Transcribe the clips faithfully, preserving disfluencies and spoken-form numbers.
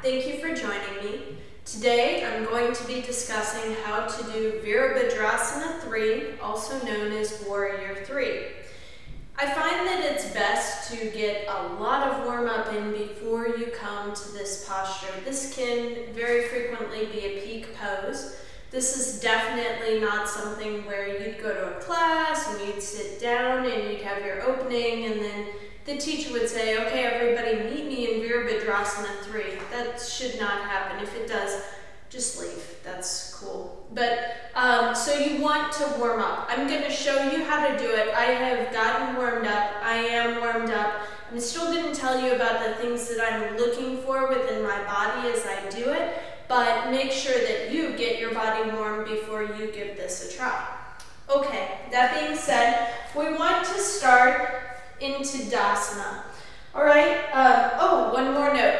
thank you for joining me. Today I'm going to be discussing how to do Virabhadrasana three, also known as Warrior three. I find that it's best to get a lot of warm-up in before you come to this posture. This can very frequently be a peak pose. This is definitely not something where you'd go to a class and you'd sit down and you'd have your opening and then the teacher would say, okay, everybody meet me in Virabhadrasana three. That should not happen. If it does, just leave. That's cool. But, um, so you want to warm up. I'm going to show you how to do it. I have gotten warmed up. I am warmed up. I still didn't tell you about the things that I'm looking for within my body as I do it, but make sure that you get your body warm before you give this a try. Okay, that being said, we want to start into Dasana. All right, um, oh, one more note.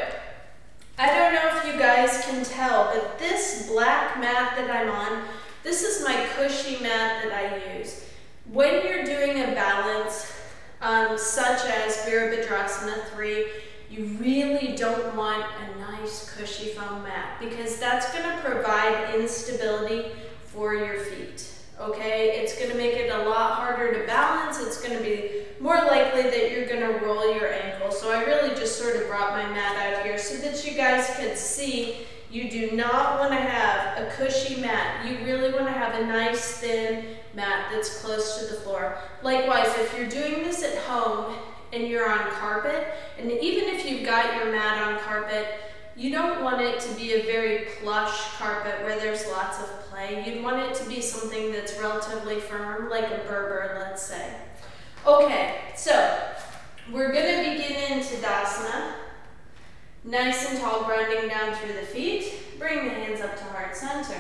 I don't know if you guys can tell, but this black mat that I'm on, this is my cushy mat that I use. When you're doing a balance, um, such as Virabhadrasana three, you really don't want a nice cushy foam mat because that's going to provide instability for your feet. Okay, it's going to make it a lot harder to balance. It's going to be more likely that you're going to roll your ankle. So I really just sort of brought my mat out here so that you guys could see you do not want to have a cushy mat. You really want to have a nice thin mat that's close to the floor. Likewise, if you're doing this at home and you're on carpet, and even if you've got your mat on carpet, you don't want it to be a very plush carpet where there's lots of play. You'd want it to be something that's relatively firm, like a Berber, let's say. Okay, so we're going to begin into Dasana. Nice and tall, grounding down through the feet. Bring the hands up to heart center.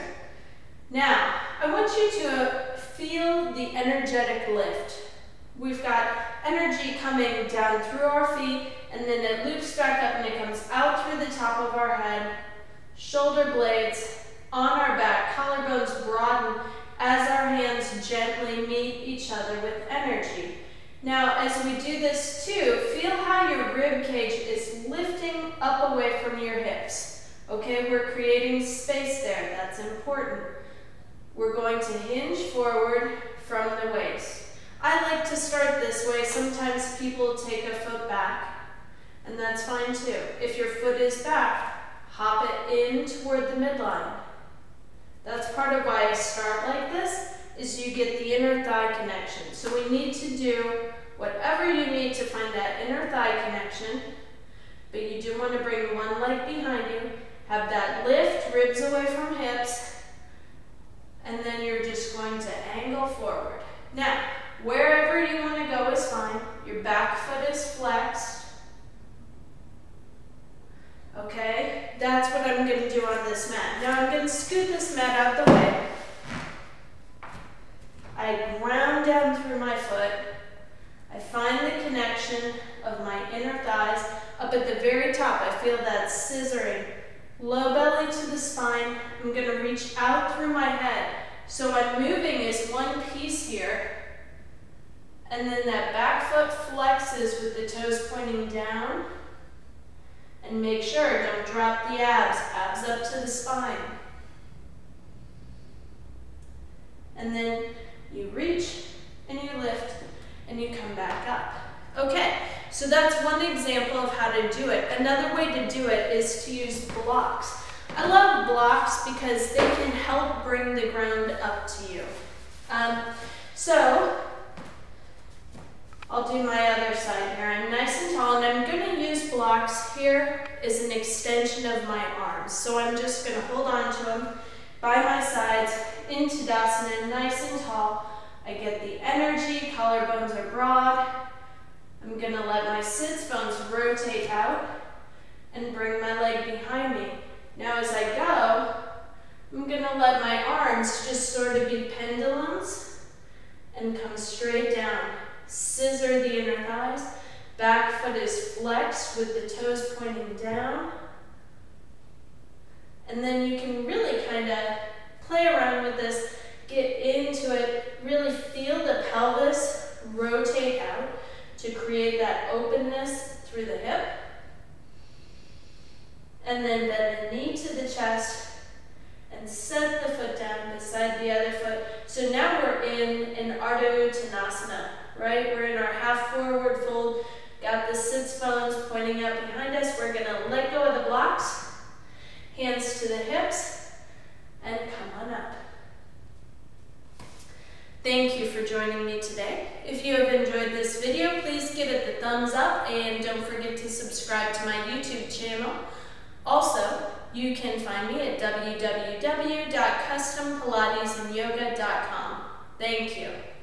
Now, I want you to feel the energetic lift. We've got energy coming down through our feet, and then it loops back up and it comes out through the top of our head, shoulder blades on our back, collarbones broaden as our hands gently meet each other with energy. Now, as we do this too, feel how your rib cage is lifting up away from your hips. Okay, we're creating space there. That's important. We're going to hinge forward from the waist. I like to start this way. Sometimes people take a foot back, and that's fine too. If your foot is back, hop it in toward the midline. That's part of why I start like this, is you get the inner thigh connection. So we need to do whatever you need to find that inner thigh connection, but you do want to bring one leg behind you, have that lift, ribs away from hips, and then you're just going to angle forward. Now, wherever you want to go is fine. Your back foot is flexed. Okay, that's what I'm going to do on this mat. Now I'm going to scoot this mat out the way. I ground down through my foot. I find the connection of my inner thighs. Up at the very top, I feel that scissoring. Low belly to the spine. I'm going to reach out through my head. So I'm moving as one piece here. And then that back foot flexes with the toes pointing down. And make sure, don't drop the abs, abs up to the spine. And then you reach and you lift and you come back up. Okay, so that's one example of how to do it. Another way to do it is to use blocks. I love blocks because they can help bring the ground up to you. Um, so, I'll do my other side here. I'm nice and tall, and I'm going to use blocks here as an extension of my arms. So I'm just going to hold on to them by my sides into Dasana, nice and tall. I get the energy, collarbones are broad. I'm going to let my sits bones rotate out and bring my leg behind me. Now as I go, I'm going to let my arms just sort of be pendulums and come straight down. Scissor the inner thighs. Back foot is flexed with the toes pointing down. And then you can really kind of play around with this, get into it, really feel the pelvis rotate out to create that openness through the hip. and then bend the knee to the chest and set the foot down beside the other foot. So now we're in an Ardha Uttanasana, right? We're in our half forward fold. Got the sits bones pointing out behind us. We're gonna let go of the blocks, hands to the hips, and come on up. Thank you for joining me today. If you have enjoyed this video, please give it the thumbs up and don't forget to subscribe to my YouTube channel. Also, you can find me at w w w dot custom pilates and yoga dot com. Thank you.